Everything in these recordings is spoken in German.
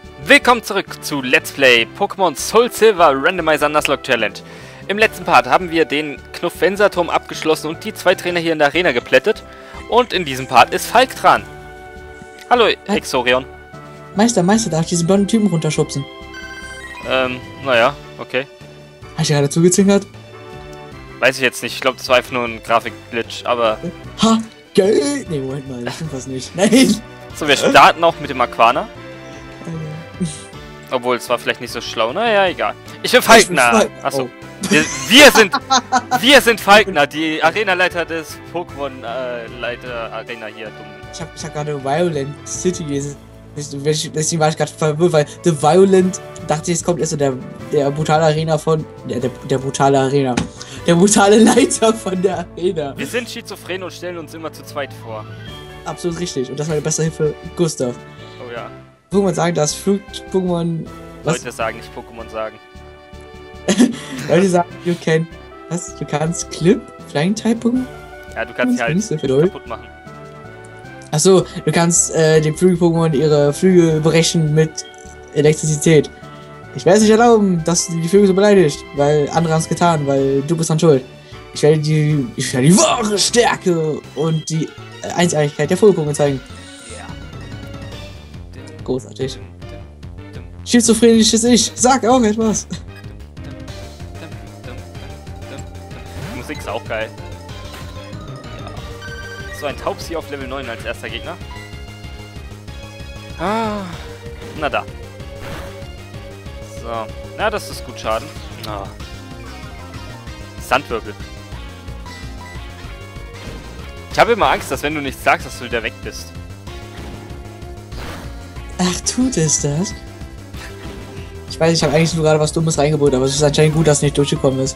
Willkommen zurück zu Let's Play Pokémon Soul Silver Randomizer Nuzlocke Challenge. Im letzten Part haben wir den Knuffenserturm abgeschlossen und die zwei Trainer hier in der Arena geplättet. Und in diesem Part ist Falk dran. Hallo, Exorion. Meister, darf ich diesen blonden Typen runterschubsen? Naja, okay. Hast du gerade zugezingert? Weiß ich jetzt nicht, ich glaube, das war einfach nur ein Grafikglitch, aber... Ha, geil! Ne, Moment mal, das stimmt was nicht. Nein! So, wir starten auch mit dem Aquana. Obwohl, es war vielleicht nicht so schlau. Naja, egal. Ich bin Falkner. Achso. Oh. Wir sind Falkner, die Arenaleiter des Pokémon-Leiter-Arena hier. Ich hab gerade Violent City gelesen. Deswegen war ich gerade verwirrt, weil The Violent, dachte ich, es kommt erst so der brutale Arena von... Der brutale Arena. Der brutale Leiter von der Arena. Wir sind schizophren und stellen uns immer zu zweit vor. Absolut richtig. Und das war die beste Hilfe, Gustav. Oh ja. Pokémon sagen, dass Flug-Pokémon... Leute sagen, nicht Pokémon sagen. Leute sagen, you kannst Clip, Flying-Type Pokémon? Ja, du kannst sie halt so kaputt machen. Achso, du kannst den Flügel-Pokémon ihre Flügel brechen mit Elektrizität. Ich werde es nicht erlauben, dass du die Flügel so beleidigt, weil andere haben es getan, weil du bist dann schuld. Ich werde die wahre Stärke und die Einzigartigkeit der Vogelpokémon zeigen. Großartig. Schizophrenisches Ich, sag auch etwas. Die Musik ist auch geil. Ja. So, ein Taubsi auf Level 9 als erster Gegner. Ah, na da. So, na, das ist gut Schaden. Ah. Sandwirbel. Ich habe immer Angst, dass wenn du nichts sagst, dass du wieder weg bist. Ach, tut es das? Ich weiß, ich habe eigentlich nur gerade was Dummes reingebaut, aber es ist anscheinend gut, dass es nicht durchgekommen ist.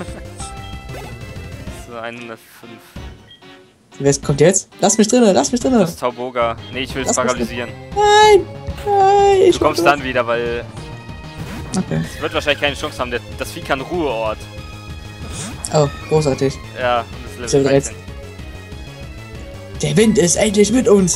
So, 105. Wer kommt jetzt? Lass mich drinnen, lass mich drinnen. Das ist Tauboga. Nee, ich will es paralysieren. Nein! Du kommst dann wieder, weil... Okay. Es wird wahrscheinlich keine Chance haben. Das Vieh kann Ruheort. Oh, großartig. Ja, das ist Level 13. Der Wind ist endlich mit uns!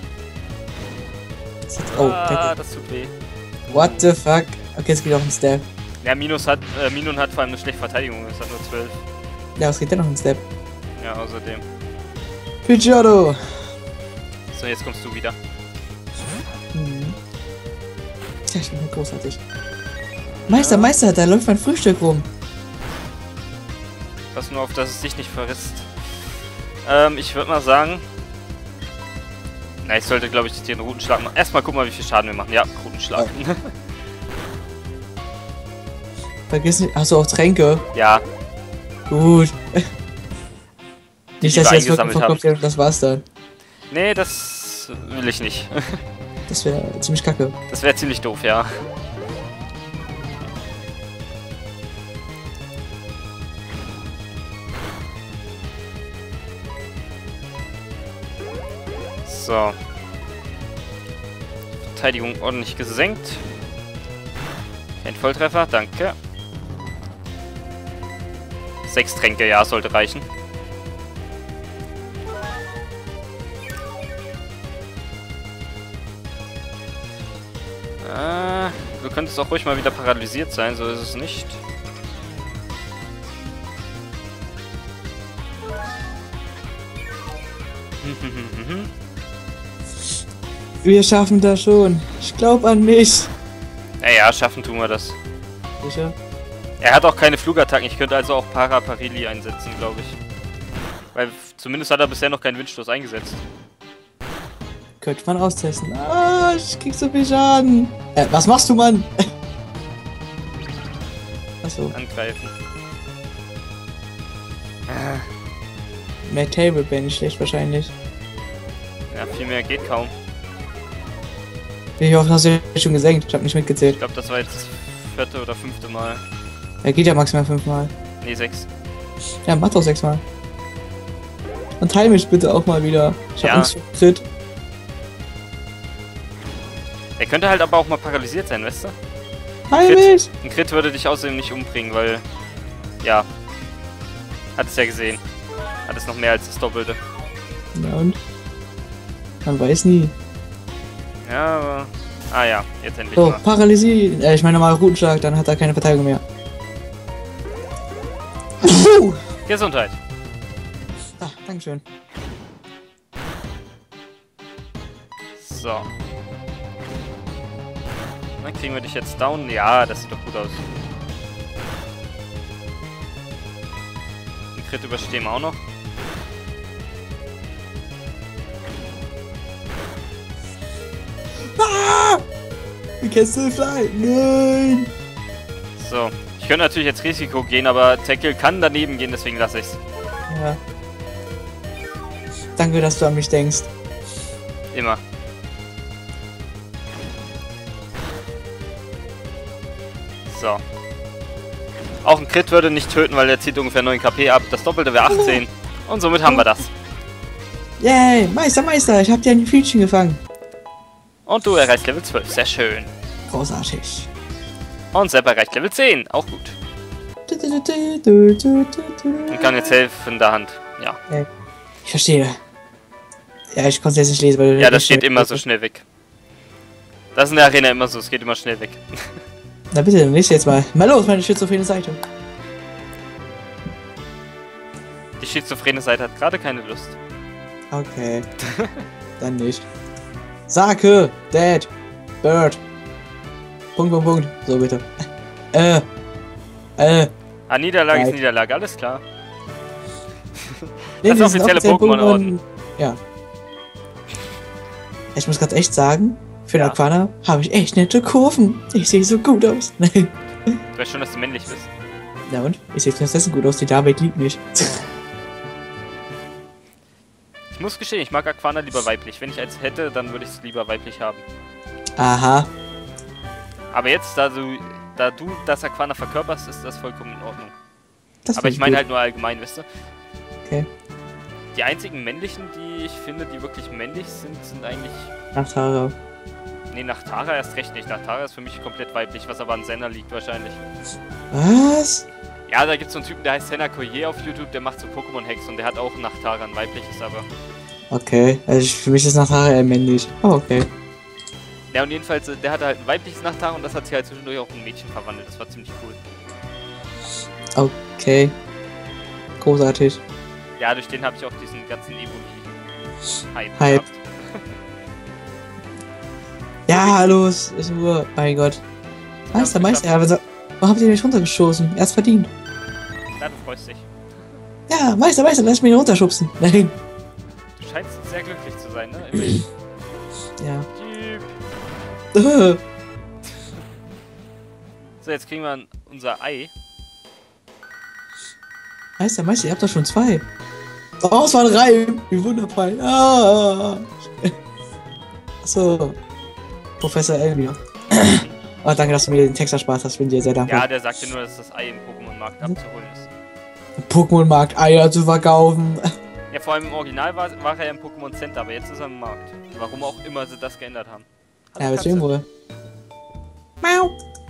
Oh, das tut weh. What the fuck? Okay, es geht auch ein Step. Ja, Minun hat vor allem eine schlechte Verteidigung, es hat nur 12. Ja, es geht dennoch ein Step. Ja, außerdem. Pidgeotto! So, jetzt kommst du wieder. Ja, ich bin halt großartig. Meister, da läuft mein Frühstück rum. Pass nur auf, dass es dich nicht verrisst. Ich würde mal sagen... Na, ich sollte, glaube ich, den Routenschlag machen. Erstmal gucken wir, wie viel Schaden wir machen. Ja, Routenschlag. Oh. Vergiss nicht... Achso, auch Tränke? Ja. Gut. Nicht, dass ich jetzt wirklich verkauft habe. und das war's dann. Nee, das will ich nicht. Das wäre ziemlich kacke. Das wäre ziemlich doof, ja. So. Verteidigung ordentlich gesenkt. Kein Volltreffer, danke. 6 Tränke, ja, sollte reichen. Du könntest auch ruhig mal wieder paralysiert sein, so ist es nicht. Wir schaffen das schon. Ich glaube an mich. Naja, schaffen tun wir das. Sicher? Er hat auch keine Flugattacken. Ich könnte also auch Paraparili einsetzen, glaube ich. Weil zumindest hat er bisher noch keinen Windstoß eingesetzt. Könnte man austesten. Ah, ich krieg so viel Schaden. Was machst du, Mann? Achso. Angreifen. Mehr Table wäre nicht schlecht wahrscheinlich. Ja, viel mehr geht kaum. Ich hoffe, hast du schon gesenkt. Ich hab nicht mitgezählt. Ich glaube, das war jetzt das 4. oder 5. Mal. Er geht ja maximal 5 Mal. Nee, 6. Ja, mach doch 6 Mal. Und teil mich bitte auch mal wieder. Ich hab Angst vor Crit. Er könnte halt aber auch mal paralysiert sein, weißt du? Heil mich! Ein Crit würde dich außerdem nicht umbringen, weil... Ja. Hat es ja gesehen. Hat es noch mehr als das Doppelte. Ja und? Man weiß nie. Ja, aber... Ah ja, jetzt endlich So, mal. Paralysie. Ich meine normal Rutenschlag, dann hat er keine Verteidigung mehr. Gesundheit. Ah, Dankeschön. So. Dann kriegen wir dich jetzt down. Ja, das sieht doch gut aus. Den Crit überstehen wir auch noch. Ah! You can still fly. Nein! So. Ich könnte natürlich jetzt Risiko gehen, aber Tackle kann daneben gehen, deswegen lasse ich's. Ja. Danke, dass du an mich denkst. Immer. So. Auch ein Crit würde nicht töten, weil der zieht ungefähr 9 KP ab. Das Doppelte wäre 18. Und somit haben wir das. Yay! Meister, Meister! Ich hab dir ein Fietchen gefangen. Und du erreichst Level 12. Sehr schön. Großartig. Und Sepp erreicht Level 10. Auch gut. Und kann jetzt helfen in der Hand. Ja. Ich verstehe. Ja, ich konnte es jetzt nicht lesen, weil... Ja, das geht immer so schnell weg. Das ist in der Arena immer so. Es geht immer schnell weg. Na bitte, dann lest jetzt mal. Mal los, meine schizophrene Seite. Die schizophrene Seite hat gerade keine Lust. Okay. Dann nicht. Sake, Dad, Bird. Punkt. So bitte. Ah, Niederlage ist Right. Niederlage, alles klar. Nee, Das wir ist sind offizielle Pokémon-Orden. Ja. Ich muss gerade echt sagen, für den Ja. Aquana habe ich echt nette Kurven. Ich sehe so gut aus. Du weißt schon, dass du männlich bist. Na und? Ich sehe prinzessin gut aus, die David liebt mich. Ich muss gestehen, ich mag Aquana lieber weiblich. Wenn ich eins hätte, dann würde ich es lieber weiblich haben. Aha. Aber jetzt, da du das Aquana verkörperst, ist das vollkommen in Ordnung. Das Aber find ich meine gut. halt nur allgemein, wisst ihr? Okay. Die einzigen männlichen, die ich finde, die wirklich männlich sind, sind eigentlich... Nach Tara. Nee, nach Tara erst recht nicht. Nach Tara ist für mich komplett weiblich, was aber an Senna liegt wahrscheinlich. Was? Ja, da gibt's so einen Typen, der heißt Senna Koye auf YouTube, der macht so Pokémon-Hacks und der hat auch nach Tara ein weibliches, aber... Okay. Also für mich ist nach Tara eher männlich. Oh, okay. Ja, und jedenfalls, der hatte halt ein weibliches nach Tara und das hat sich halt zwischendurch auch in ein Mädchen verwandelt. Das war ziemlich cool. Okay. Großartig. Ja, durch den habe ich auch diesen ganzen Evoli-Hype Hype. gehabt. Ja, los. Ist Uhr. Mein Gott. Meister, geschafft. ja, warum habt ihr mich runtergeschossen? Er hat's verdient. Ja, du freust dich. Ja, Meister, lass mich runterschubsen. Nein. Du scheinst sehr glücklich zu sein, ne? Immerhin. Ja. Typ. So, jetzt kriegen wir unser Ei. Meister, ihr habt doch schon 2. Oh, es waren 3. Wie wundervoll. Ah. So. Professor Elmir. Oh, danke, dass du mir den Text erspart hast. Bin dir sehr dankbar. Ja, der sagte nur, dass das Ei im Pokémon-Markt abzuholen ist. Pokémon-Markt, Eier zu verkaufen. Ja, vor allem im Original war er ja im Pokémon Center, aber jetzt ist er im Markt. Warum auch immer sie das geändert haben. Hallo, Ja, weswegen Katze. wohl? Miau.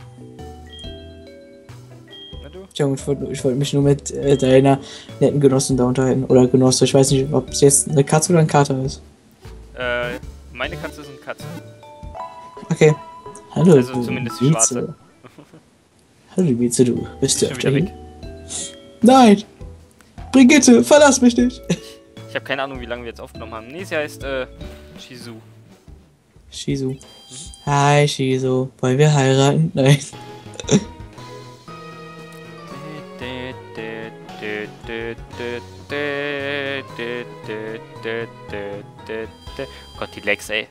Na du? Junge, ich wollte mich nur mit deiner netten Genossin da unterhalten. Oder Genosse. Ich weiß nicht, ob es jetzt eine Katze oder ein Kater ist. Meine Katze ist eine Katze. Okay. Hallo, Also du zumindest die Mieze. schwarze. Hallo, Mieze, du bist du Schon öfter wieder hier? weg. Nein! Brigitte, verlass mich nicht! Ich habe keine Ahnung, wie lange wir jetzt aufgenommen haben. Nee, sie heißt, Shizu. Shizu. Hi, Shizu. Wollen wir heiraten? Nein. Gott, die Lex, ey.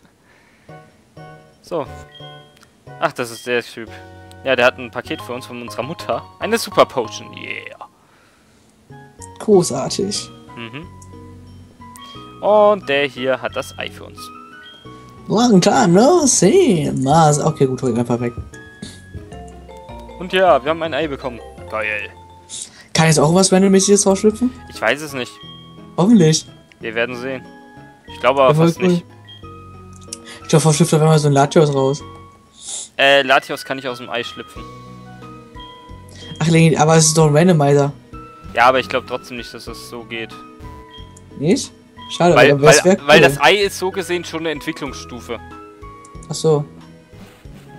So. Ach, das ist der Typ. Ja, der hat ein Paket für uns von unserer Mutter. Eine Super Potion, yeah. Großartig. Mhm. Und der hier hat das Ei für uns. Long time no see. Mars. Okay, gut, hol ihn einfach weg. Und ja, wir haben ein Ei bekommen. Geil. Kann jetzt auch was Randommäßiges rausschlüpfen? Ich weiß es nicht. Hoffentlich. Wir werden sehen. Ich glaube aber Ja, fast voll cool. nicht. Ich glaube, schlüpft auf einmal so ein Latios raus. Latios kann nicht aus dem Ei schlüpfen. Ach, aber es ist doch ein Randomizer. Ja, aber ich glaube trotzdem nicht, dass es so geht. Nicht? Schade, Weil, aber es wär weil cool. das Ei ist so gesehen schon eine Entwicklungsstufe. Ach so.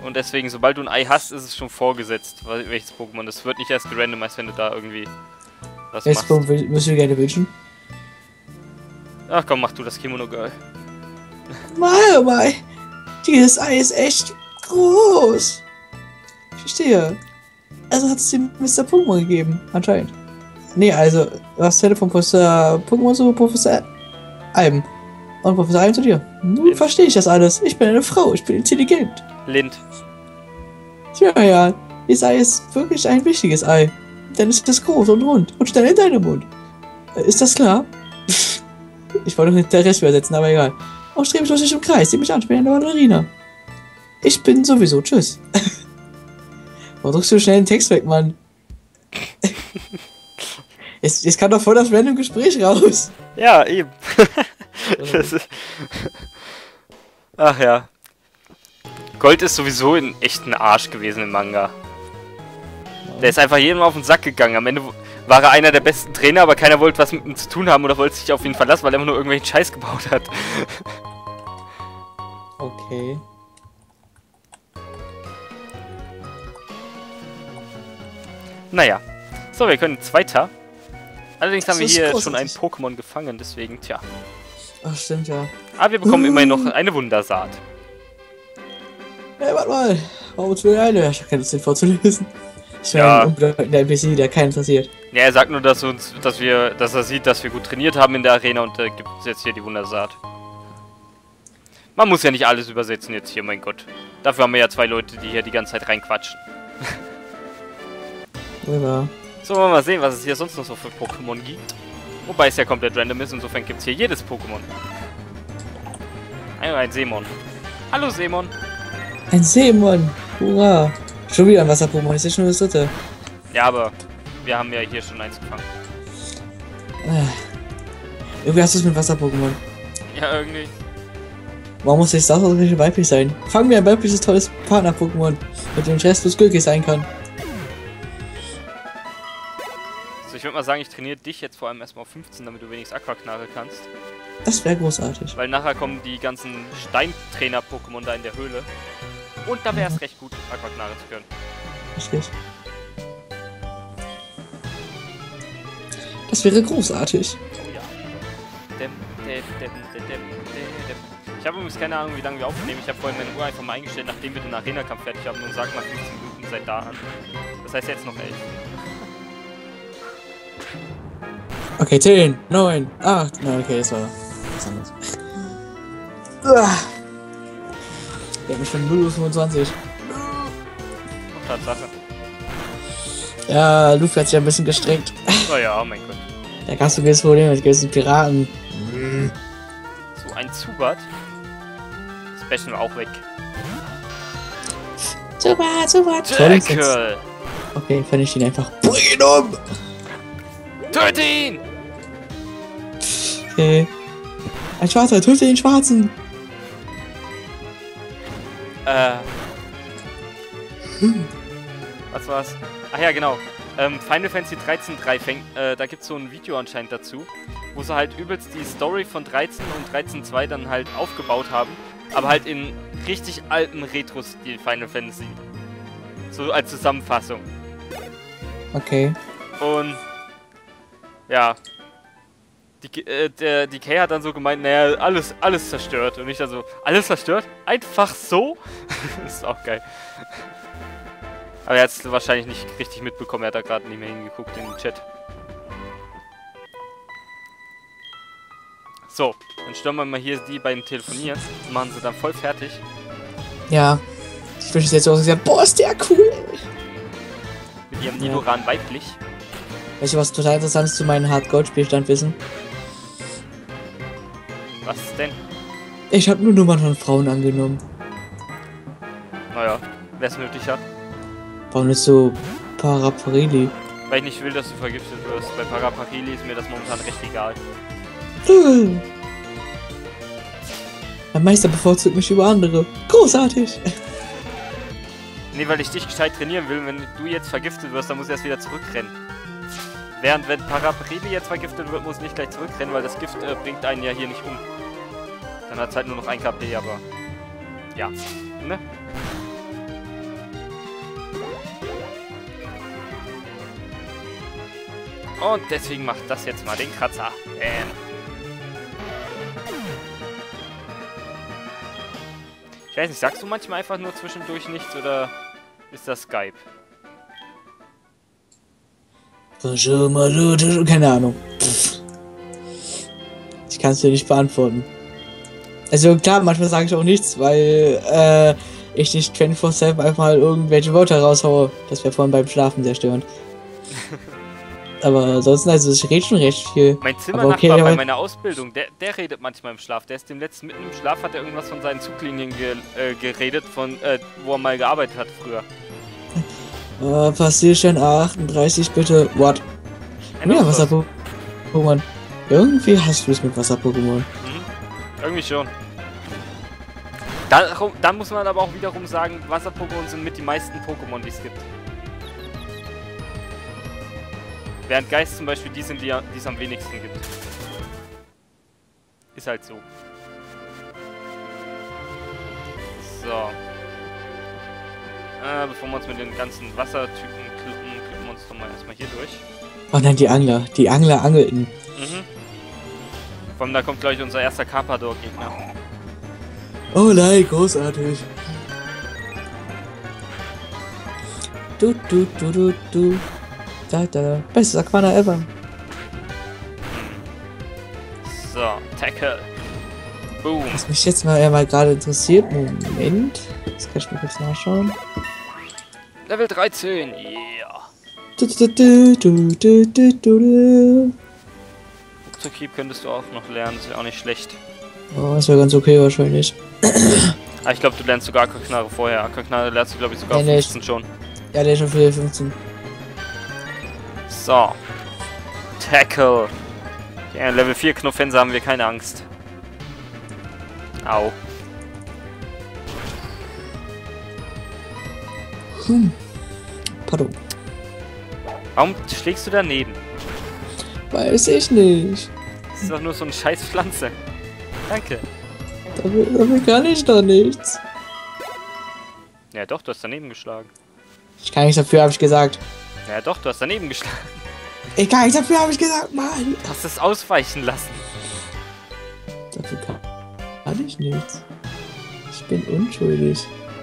Und deswegen, sobald du ein Ei hast, ist es schon vorgesetzt, welches Pokémon. Das wird nicht erst gerandomized, wenn du da irgendwie was Welches machst. Pokémon würdest du gerne wünschen? Ach komm, mach du das Kimono Girl. Mai, dieses Ei ist echt groß. Ich verstehe. Also hat es dem Mr. Pokémon gegeben, anscheinend. Nee, also, du hast Telefon Professor Pokémon zu Professor Alben. Und Professor Alben zu dir. Nun verstehe ich das alles. Ich bin eine Frau, ich bin intelligent. Lind. Ja, dieses Ei ist wirklich ein wichtiges Ei. Denn es ist groß und rund und schnell in deinem Mund. Ist das klar? Ich wollte nicht der Rest übersetzen, aber egal. Auch streblos nicht im Kreis, die mich ansprechen, eine Ballerina. Ich bin sowieso, tschüss. Warum drückst du schnell den Text weg, Mann? Es kam doch voll das random Gespräch raus. Ja, eben. Das ist... Ach ja. Gold ist sowieso ein echten Arsch gewesen im Manga. Der ist einfach jedem auf den Sack gegangen. Am Ende war er einer der besten Trainer, aber keiner wollte was mit ihm zu tun haben oder wollte sich auf ihn verlassen, weil er immer nur irgendwelchen Scheiß gebaut hat. Okay. Naja. So, wir können jetzt weiter. Allerdings haben wir Das ist hier großartig. schon ein Pokémon gefangen, deswegen, tja. Ach, stimmt ja. Aber wir bekommen immerhin noch eine Wundersaat. Hey, warte mal. Warum willst du eine? Ich hab keine Lust, den vorzulesen. Ich bin Ja. ein unbedeutender NPC, der keinen interessiert. Ja, er sagt nur, dass er sieht, dass wir gut trainiert haben in der Arena und gibt uns jetzt hier die Wundersaat. Man muss ja nicht alles übersetzen jetzt hier, mein Gott. Dafür haben wir ja 2 Leute, die hier die ganze Zeit reinquatschen. Ja. So, wollen wir mal sehen, was es hier sonst noch so für Pokémon gibt. Wobei es ja komplett random ist, insofern gibt es hier jedes Pokémon. Ein Seemon. Hallo Seemon. Ein Seemon. Hurra. Schon wieder ein Wasser-Pokémon. Das ist ja schon das dritte. Ja, aber wir haben ja hier schon eins gefangen. Irgendwie hast du es mit Wasser-Pokémon. Ja, irgendwie. Warum muss das ausgerechnet weiblich sein? Fangen wir ein weibliches, tolles Partner-Pokémon, mit dem restlos glücklich sein kann. So, ich würde mal sagen, ich trainiere dich jetzt vor allem erstmal auf 15, damit du wenigstens Aquaknarre kannst. Das wäre großartig. Weil nachher kommen die ganzen Steintrainer-Pokémon da in der Höhle. Und da wäre es recht gut, Aquaknarre zu können. Richtig. Das wäre großartig. Oh ja. Ich habe übrigens keine Ahnung, wie lange wir aufnehmen. Ich habe vorhin meine Uhr einfach mal eingestellt, nachdem wir den Arena-Kampf fertig haben und sagen mal 15 Minuten seit da an. Das heißt jetzt noch 11. Okay, 10, 9, 8. Nein, okay, das war was anderes. Der hat mich von 0 bis 25. Und Tatsache. Ja, Luffy hat sich ein bisschen gestrengt. Oh ja, oh mein Gott. Da kannst du gewisses Problem mit gewissen Piraten. So, ein Zubat. Das bashen wir auch weg. Super. Tackle! Okay, fand ich ihn einfach. Bring ihn um! Töte ihn! Okay. Ein Schwarzer, töte den Schwarzen! Was war's? Ach ja, genau. Final Fantasy 13.3 fängt, da gibt's so ein Video anscheinend dazu, wo sie halt übelst die Story von 13 und 13.2 dann halt aufgebaut haben, aber halt in richtig alten Retro-Stil Final Fantasy. So als Zusammenfassung. Okay. Und ja. Die Kay hat dann so gemeint, naja, alles zerstört. Und ich dann so, alles zerstört? Einfach so? Ist auch geil. Aber er hat es wahrscheinlich nicht richtig mitbekommen, er hat da gerade nicht mehr hingeguckt in den Chat. So, dann stören wir mal hier die beiden telefonieren und machen sie dann voll fertig. Ja. Ich wünsche es jetzt so gesagt, boah, ist der cool! Mit ihrem Nidoran weiblich. Weißt du, was total Interessantes zu meinem Hard-Gold-Spielstand wissen? Was denn? Ich habe nur Nummern von Frauen angenommen. Naja, wer es nötig hat. Warum nicht so Paraparili? Weil ich nicht will, dass du vergiftet wirst. Bei Paraparili ist mir das momentan recht egal. Mein Meister bevorzugt mich über andere. Großartig! Nee, weil ich dich gescheit trainieren will. Wenn du jetzt vergiftet wirst, dann muss er erst wieder zurückrennen. Während wenn Paraparili jetzt vergiftet wird, muss nicht gleich zurückrennen, weil das Gift bringt einen ja hier nicht um. Dann hat es halt nur noch 1 KP, aber... Ja. Ne? Und deswegen macht das jetzt mal den Kratzer. Ich weiß nicht, sagst du manchmal einfach nur zwischendurch nichts oder ist das Skype? Keine Ahnung. Ich kann es dir nicht beantworten. Also klar, manchmal sage ich auch nichts, weil ich nicht 24/7 einfach mal irgendwelche Wörter raushaue. Das wäre vorhin beim Schlafen sehr störend. Aber ansonsten, also ich rede schon recht viel. Mein Zimmernachbar bei meiner Ausbildung, der redet manchmal im Schlaf. Der ist dem letzten mitten im Schlaf, hat er irgendwas von seinen Zuglinien geredet, wo er mal gearbeitet hat früher. Passierschein 38 bitte. What? Ja, Wasser-Pokémon. Irgendwie hast du es mit Wasser-Pokémon. Irgendwie schon. Dann muss man aber auch wiederum sagen, Wasser-Pokémon sind mit die meisten Pokémon, die es gibt. Während Geist zum Beispiel die sind, die es am wenigsten gibt. Ist halt so. So. Bevor wir uns mit den ganzen Wassertypen klippen wir uns doch mal erstmal hier durch. Oh nein, die Angler. Die Angler angelten. Vor allem da kommt gleich unser erster Carpador-Gegner. Oh nein, großartig. Du. Da. Bestes Aquana ever. So, Tackle. Boom. Was mich jetzt mal gerade interessiert, Moment. Das kann ich mir kurz nachschauen. Level 13, yeah. Ruckzuckieb könntest du auch noch lernen, ist ja auch nicht schlecht. Oh, das wäre ganz okay wahrscheinlich. Ah, ich glaube, du lernst sogar Aquaknarre vorher. Aquaknarre lernst du, glaube ich, sogar auf 15 schon. Ja, der ist schon für 15. So. Tackle. Ja, Level 4 Knuffense haben wir keine Angst. Au. Pardon. Warum schlägst du daneben? Weiß ich nicht. Das ist doch nur so eine scheiß Pflanze. Danke. Damit kann ich doch nichts. Ja doch, du hast daneben geschlagen. Ich kann nichts dafür, habe ich gesagt. Ja doch, du hast daneben geschlagen. Ich kann nichts dafür, habe ich gesagt, Mann. Du hast es ausweichen lassen. Dafür kann ich nichts. Ich bin unschuldig.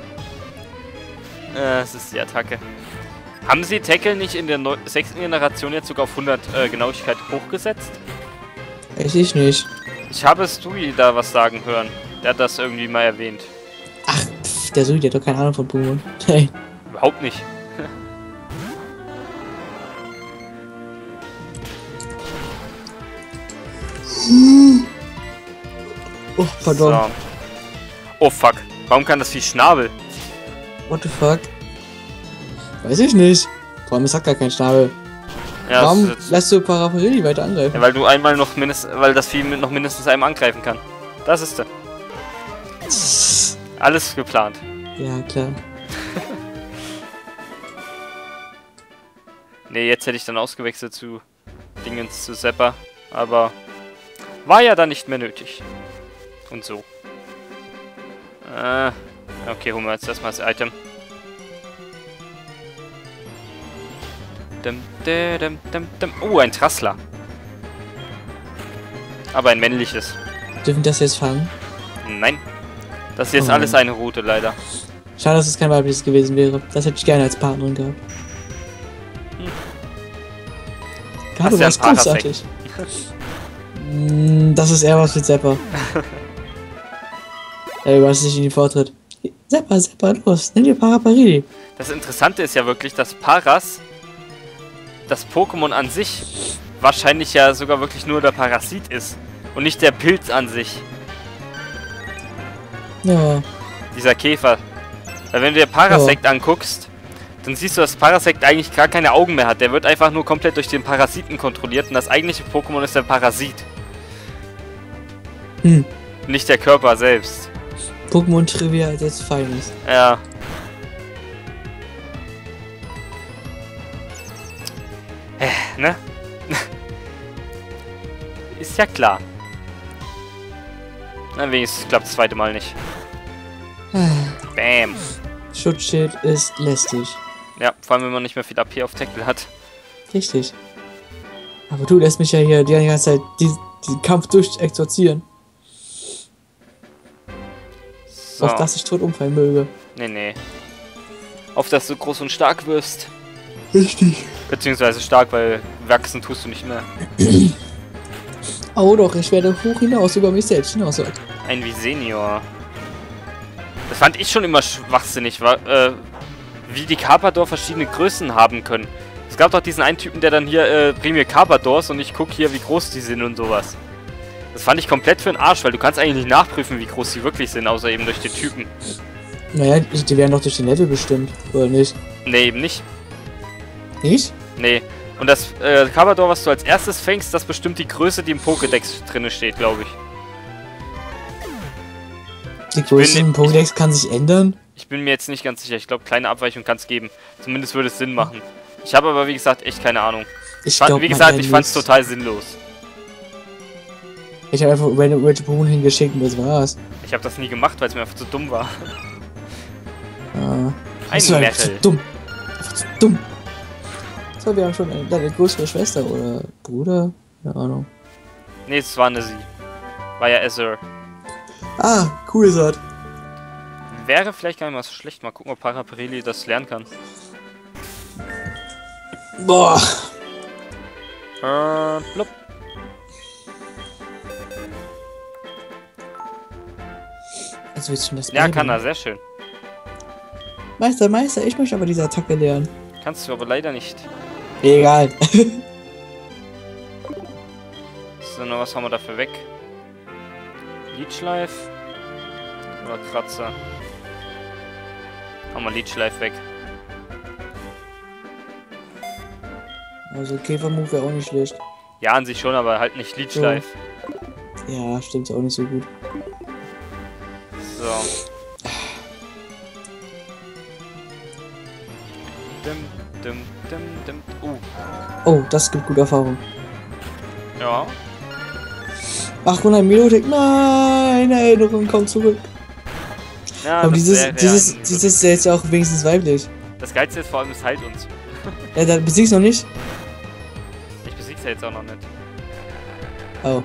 Es ist die Attacke. Haben sie Tackle nicht in der 6. Generation jetzt sogar auf 100 Genauigkeit hochgesetzt? Weiß ich nicht. Ich habe Stewie da was sagen hören. Der hat das irgendwie mal erwähnt. Ach, der Stewie, der hat doch keine Ahnung von Pokémon. Hey. Überhaupt nicht. Oh, pardon. So. Oh fuck. Warum kann das Vieh Schnabel? What the fuck? Weiß ich nicht. Vor allem, es hat gar keinen Schnabel. Ja, warum lässt du Paraparilli weiter angreifen? Ja, weil du einmal noch weil das Vieh noch mindestens einem angreifen kann. Das ist er. Alles geplant. Ja, klar. Ne, jetzt hätte ich dann ausgewechselt zu Dingens, zu Seppa. Aber war ja dann nicht mehr nötig. Und so. Okay, holen wir jetzt erstmal das Item. Oh, ein Trassler. Aber ein männliches. Dürfen das jetzt fangen? Nein. Das ist jetzt alles eine Route, leider. Schade, dass es kein weibliches gewesen wäre. Das hätte ich gerne als Partnerin gehabt. Gerade war es großartig. Das ist eher was für Seppa. Was nicht in den Vortritt. Seppa, los, nimm dir Paraparilli. Das Interessante ist ja wirklich, dass Paras, das Pokémon an sich, wahrscheinlich ja sogar wirklich nur der Parasit ist. Und nicht der Pilz an sich. Ja. Dieser Käfer. Weil wenn du dir Parasect anguckst, dann siehst du, dass Parasect eigentlich gar keine Augen mehr hat. Der wird einfach nur komplett durch den Parasiten kontrolliert. Und das eigentliche Pokémon ist der Parasit. Nicht der Körper selbst. Pokémon-Trivia als jetzt Feines. Ja. Ne? Ist ja klar. Na, wenigstens klappt das zweite Mal nicht. Bam. Schutzschild ist lästig. Ja, vor allem wenn man nicht mehr viel AP auf Tackle hat. Richtig. Aber du lässt mich ja hier die ganze Zeit diesen Kampf durchexorzieren. So. Auf dass ich tot umfallen möge. Nee. Auf dass du groß und stark wirst. Richtig. Beziehungsweise stark, weil wachsen tust du nicht mehr. Oh doch, ich werde hoch hinaus über mich selbst hinaus. Ein Visenior. Das fand ich schon immer schwachsinnig, wie die Carpador verschiedene Größen haben können. Es gab doch diesen einen Typen, der dann hier bring mir Carpadors und ich guck hier, wie groß die sind und sowas. Das fand ich komplett für den Arsch, weil du kannst eigentlich nicht nachprüfen, wie groß die wirklich sind, außer eben durch die Typen. Naja, die werden doch durch den Level bestimmt, oder nicht? Nee, eben nicht. Nicht? Nee. Und das Carpador, was du als erstes fängst, das bestimmt die Größe, die im Pokédex drinne steht, glaube ich. Die Größe im Pokédex kann sich ändern? Ich bin mir jetzt nicht ganz sicher. Ich glaube, kleine Abweichung kann es geben. Zumindest würde es Sinn machen. Ich habe aber, wie gesagt, echt keine Ahnung. Ich fand es total sinnlos. Ich habe einfach irgendwelche Pokémon hingeschickt und das war's. Ich habe das nie gemacht, weil es mir einfach zu dumm war. Ein Metal. Zu dumm. Einfach zu dumm. So, wir haben schon eine größere Schwester oder Bruder? Keine Ahnung. Nee, es war eine Sie. War ja Azure. Ah, cool ist das. Wäre vielleicht gar nicht mal so schlecht. Mal gucken, ob Paraparelli das lernen kann. Boah. Blub. Also willst du das Ja, kann er, sehr schön. Meister, ich möchte aber diese Attacke lernen. Kannst du aber leider nicht. Egal. So, noch was haben wir dafür weg? Leechlife? Oder Kratzer? Haben wir Leechlife weg. Also Käfermove wäre auch nicht schlecht. Ja, an sich schon, aber halt nicht Leechlife. Ja, stimmt auch nicht so gut. So. Oh, das gibt gute Erfahrung. Ja. 800 Melodik, nein, Erinnerung kommt zurück. Ja, aber dieses ist jetzt auch wenigstens weiblich. Das Geilste ist vor allem, es heilt uns. Ja, dann besiegst du noch nicht? Ich besieg's ja jetzt auch noch nicht. Oh.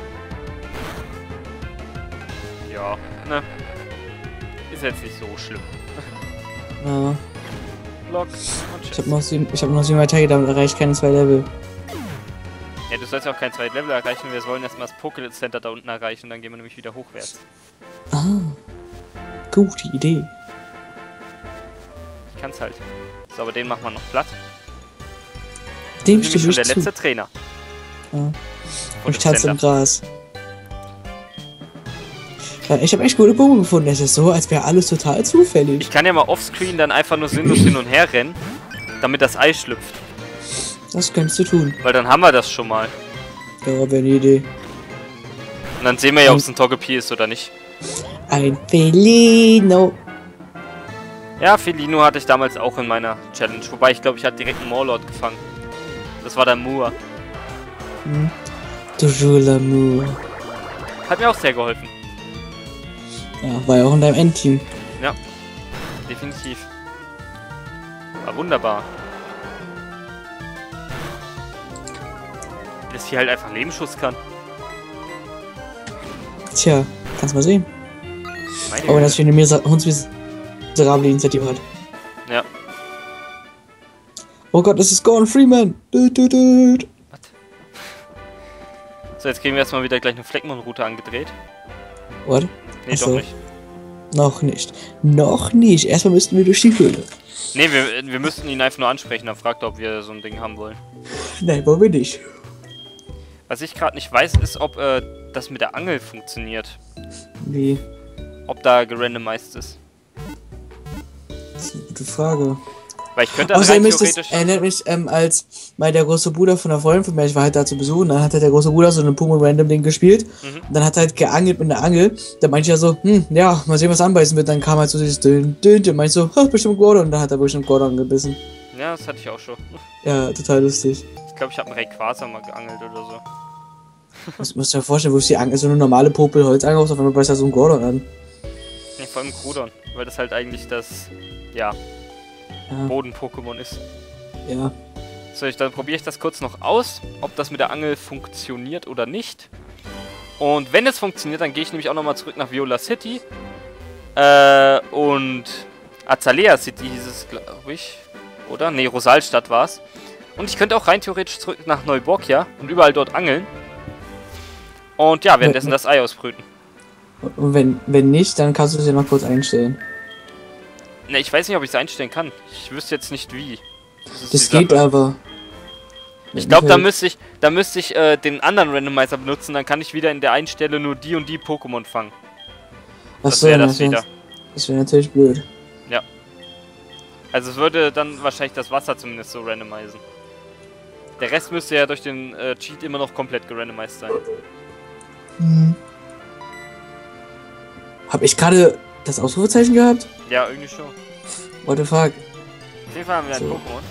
Ja, ne. Ist jetzt nicht so schlimm. Ja. Block und tschüss. Ich hab noch 7 Tage, damit erreicht keine 2 Level. Ja, du sollst ja auch kein 2 Level erreichen, wir sollen erstmal das Pokédex Center da unten erreichen, dann gehen wir nämlich wieder hochwärts. Ah. Gute Idee. Ich kann's halt. So, aber den machen wir noch platt. Dem stimme schon ich der zu. letzte Trainer. Ja. Ich tanze im Gras. Ja, ich habe echt gute Pokémon gefunden. Es ist so, als wäre alles total zufällig. Ich kann ja mal offscreen dann einfach nur sinnlos hin und her rennen, damit das Ei schlüpft. Das könntest du tun. Weil dann haben wir das schon mal. Ja, wäre eine Idee. Und dann sehen wir ja, ob es ein Togepi ist oder nicht. Ein Felino. Ja, Felino hatte ich damals auch in meiner Challenge. Wobei ich glaube, ich hatte direkt einen Morlord gefangen. Das war der Moor. Toujours l'amour. Hat mir auch sehr geholfen. Ja, war ja auch in deinem Endteam. Ja, definitiv. War wunderbar. Dass hier halt einfach Lebensschuss kann. Tja, kannst mal sehen. Meine Aber dass wir eine hundsmiserable Initiative hat. Ja. Oh Gott, das ist Gordon Freeman. Was? So, jetzt kriegen wir erstmal wieder gleich eine Fleckmon-Route angedreht. What? Nee, doch nicht. Noch nicht. Noch nicht. Erstmal müssten wir durch die Höhle. Nee, wir müssten ihn einfach nur ansprechen. Dann fragt er, ob wir so ein Ding haben wollen. Nein, wollen wir nicht. Was ich gerade nicht weiß, ist, ob das mit der Angel funktioniert. Wie? Ob da gerandomized ist. Das ist eine gute Frage. Weil ich könnte Außerdem rein ist das, theoretisch... erinnert mich, als mal der große Bruder von einer Freundin von mir, ich war halt da zu besuchen, dann hat halt der große Bruder so ein Pokémon-Random-Ding gespielt. Und dann hat er halt geangelt mit einer Angel. Da meinte ich ja so, ja, mal sehen, was anbeißen wird. Dann kam halt so dieses Dün, und meinte so, bestimmt Gordon. Und dann hat er bestimmt Gordon gebissen. Ja, das hatte ich auch schon. Ja, total lustig. Ich glaube, ich habe einen Rayquaza mal geangelt oder so. Das musst du dir vorstellen, wo ist die Angel, so eine normale Popel-Holzangel aus, auf einmal beißt er so ein Gordon an. Nee, vor allem Groudon, weil das halt eigentlich das, ja. Boden-Pokémon ist. Ja. So, dann probiere ich das kurz noch aus, ob das mit der Angel funktioniert oder nicht. Und wenn es funktioniert, dann gehe ich nämlich auch nochmal zurück nach Viola City. Und Azalea City hieß es, glaube ich. Oder? Ne, Rosalstadt war es. Und ich könnte auch rein theoretisch zurück nach Neuborgia und überall dort angeln. Und ja, währenddessen das Ei ausbrüten. Und wenn nicht, dann kannst du es ja mal kurz einstellen. Ne, ich weiß nicht, ob ich es einstellen kann. Ich wüsste jetzt nicht wie. Das geht aber. Ich glaube, da müsste ich den anderen Randomizer benutzen, dann kann ich wieder in der einen Stelle nur die und die Pokémon fangen. Das wäre das wieder. Das wäre natürlich blöd. Ja. Also es würde dann wahrscheinlich das Wasser zumindest so randomisieren. Der Rest müsste ja durch den Cheat immer noch komplett gerandomized sein. Hm. Hab ich gerade das Ausrufezeichen gehabt? Ja, irgendwie schon. What the fuck? Auf jeden Fall haben wir ein Pokémon.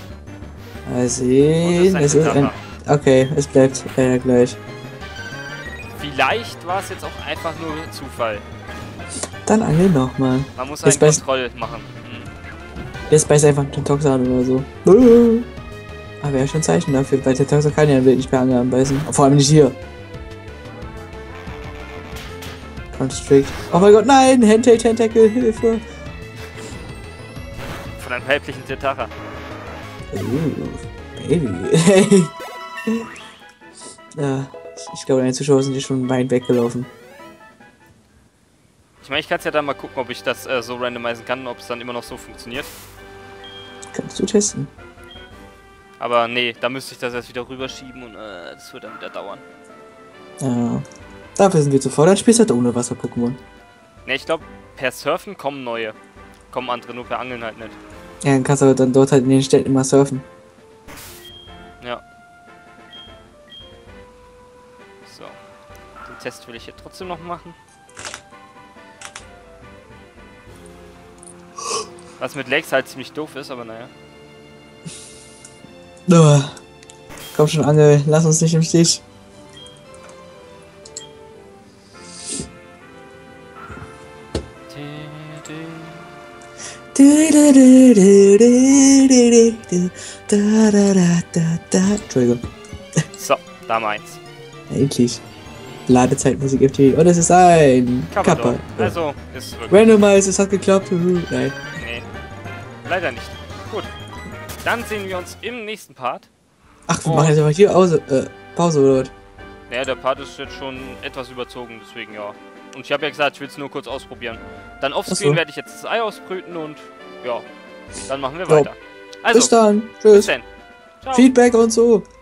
Es ist ein... Okay, es bleibt gleich. Vielleicht war es jetzt auch einfach nur Zufall. Dann angel nochmal. Man muss einen Kontroll machen. Jetzt beißt einfach einen Toxan oder so. Aber wäre schon ein Zeichen dafür, weil der Toxan kann ja nicht per Angel anbeißen. Vor allem nicht hier. Constrict. Oh mein Gott, nein! Hentai Tentacle, Hilfe! Von einem weiblichen Tentacher. Baby. Ja, ich glaube, deine Zuschauer sind hier schon weit weggelaufen. Ich meine, ich kann es ja dann mal gucken, ob ich das so randomisieren kann, ob es dann immer noch so funktioniert. Kannst du testen. Aber nee, da müsste ich das erst wieder rüberschieben und das wird dann wieder dauern. Ja. Dafür sind wir zuvor, dann spielst du halt ohne Wasser-Pokémon. Ne, ich glaube, per Surfen kommen neue. Kommen andere, nur per Angeln halt nicht. Ja, dann kannst du dann dort halt in den Städten immer surfen. Ja. So. Den Test will ich hier trotzdem noch machen. Was mit Lakes halt ziemlich doof ist, aber naja. Komm schon, Angel, lass uns nicht im Stich. Entschuldigung. So, da meins. Endlich. Ladezeitmusik FT. Und es ist ein Kappa. Also, ist wirklich. Randomize, es hat geklappt. Nein. Nee. Leider nicht. Gut. Dann sehen wir uns im nächsten Part. Ach, wir machen jetzt aber hier Pause oder was? Naja, der Part ist jetzt schon etwas überzogen, deswegen ja. Und ich habe ja gesagt, ich will es nur kurz ausprobieren. Dann offscreen werde ich jetzt das Ei ausbrüten und ja, dann machen wir weiter. Also, bis dann. Tschüss. bis dann. Ciao. Feedback und so.